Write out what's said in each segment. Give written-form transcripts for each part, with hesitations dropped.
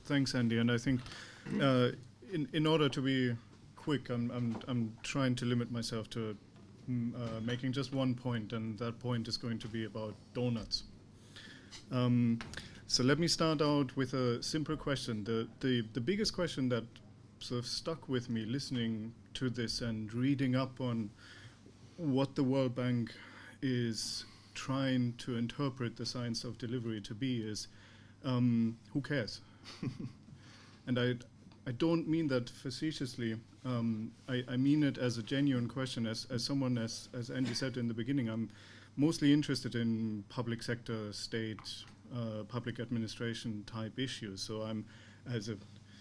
Thanks, Andy. And I think in order to be quick, I'm trying to limit myself to making just one point, and that point is going to be about donuts. So let me start out with a simple question. The biggest question that sort of stuck with me listening to this and reading up on what the World Bank is trying to interpret the science of delivery to be is, who cares? And I don't mean that facetiously. I mean it as a genuine question. As someone, as Andy said in the beginning, I'm mostly interested in public sector, state, public administration type issues. So I'm, as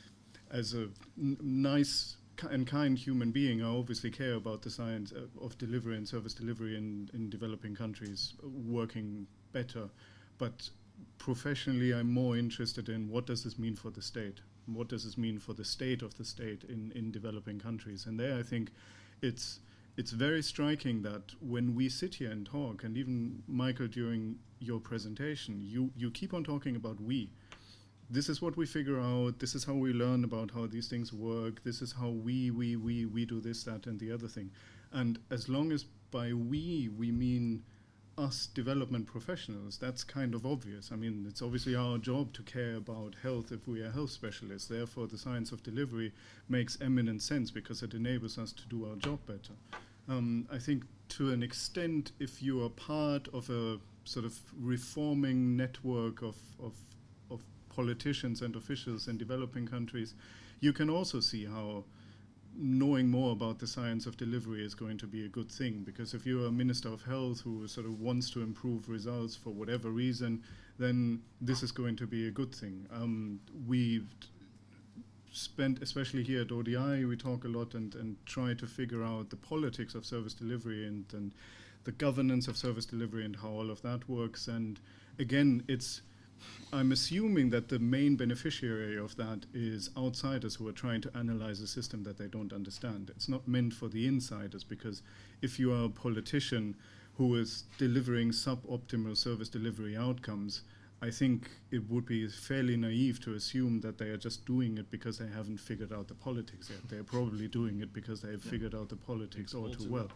a nice and kind human being, I obviously care about the science of delivery and service delivery in developing countries working better. But professionally, I'm more interested in what does this mean for the state? What does this mean for the state of the state in developing countries? And there I think it's very striking that when we sit here and talk, and even Michael during your presentation, you keep on talking about we. This is what we figure out, this is how we learn about how these things work, this is how we do this, that, and the other thing. And as long as by we mean us development professionals, that's kind of obvious. I mean, it's obviously our job to care about health if we are health specialists. Therefore, the science of delivery makes eminent sense because it enables us to do our job better. I think to an extent, if you are part of a sort of reforming network of politicians and officials in developing countries, you can also see how knowing more about the science of delivery is going to be a good thing, because if you're a minister of health who sort of wants to improve results for whatever reason, then this is going to be a good thing. We've spent, especially here at ODI, we talk a lot and try to figure out the politics of service delivery and the governance of service delivery and how all of that works. And again, I'm assuming that the main beneficiary of that is outsiders who are trying to analyze a system that they don't understand. It's not meant for the insiders, because if you are a politician who is delivering suboptimal service delivery outcomes, I think it would be fairly naive to assume that they are just doing it because they haven't figured out the politics yet. They're probably doing it because they have figured out the politics all too well.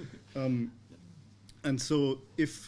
And so if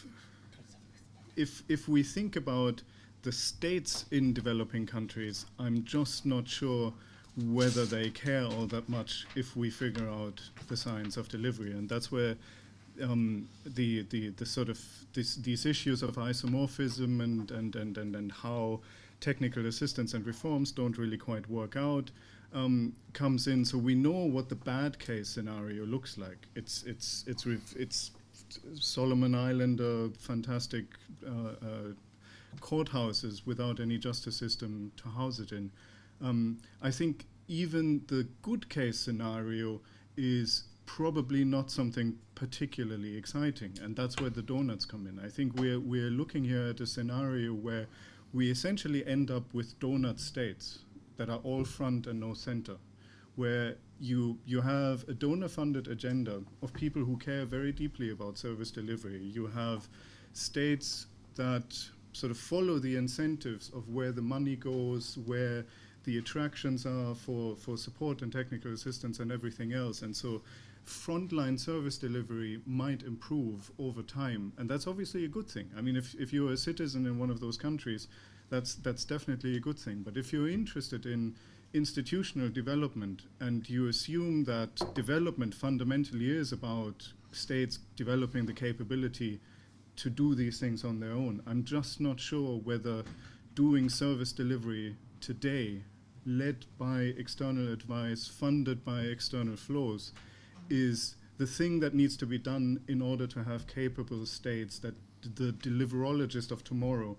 we think about the states in developing countries, I'm just not sure whether they care all that much if we figure out the science of delivery. And that's where the sort of these issues of isomorphism and how technical assistance and reforms don't really quite work out comes in. So we know what the bad case scenario looks like. It's Solomon Island, fantastic courthouses without any justice system to house it in. I think even the good case scenario is probably not something particularly exciting, and that's where the donuts come in. I think we're looking here at a scenario where we essentially end up with donut states that are all front and no center, where you have a donor-funded agenda of people who care very deeply about service delivery. You have states that sort of follow the incentives of where the money goes, where the attractions are for support and technical assistance and everything else. And so frontline service delivery might improve over time. And that's obviously a good thing. I mean, if you're a citizen in one of those countries, that's definitely a good thing. But if you're interested in institutional development and you assume that development fundamentally is about states developing the capability to do these things on their own, I'm just not sure whether doing service delivery today, led by external advice, funded by external flows, is the thing that needs to be done in order to have capable states that the deliverologist of tomorrow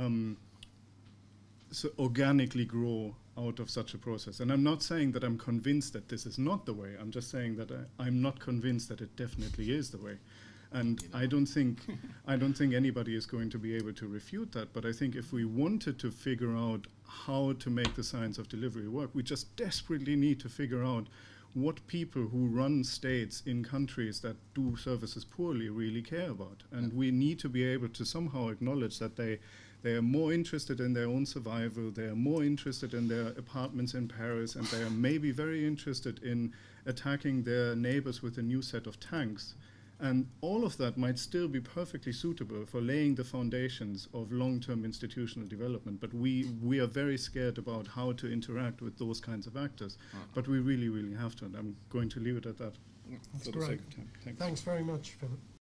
so organically grow out of such a process. And I'm not saying that I'm convinced that this is not the way. I'm just saying that I'm not convinced that it definitely is the way. And I don't think anybody is going to be able to refute that. But I think if we wanted to figure out how to make the science of delivery work, we just desperately need to figure out what people who run states in countries that do services poorly really care about. And we need to be able to somehow acknowledge that They are more interested in their own survival. They are more interested in their apartments in Paris, and they are maybe very interested in attacking their neighbors with a new set of tanks. And all of that might still be perfectly suitable for laying the foundations of long-term institutional development. But we are very scared about how to interact with those kinds of actors. But we really, really have to. And I'm going to leave it at that. That's for great. the sake of time. Thanks. Thanks very much, Philip.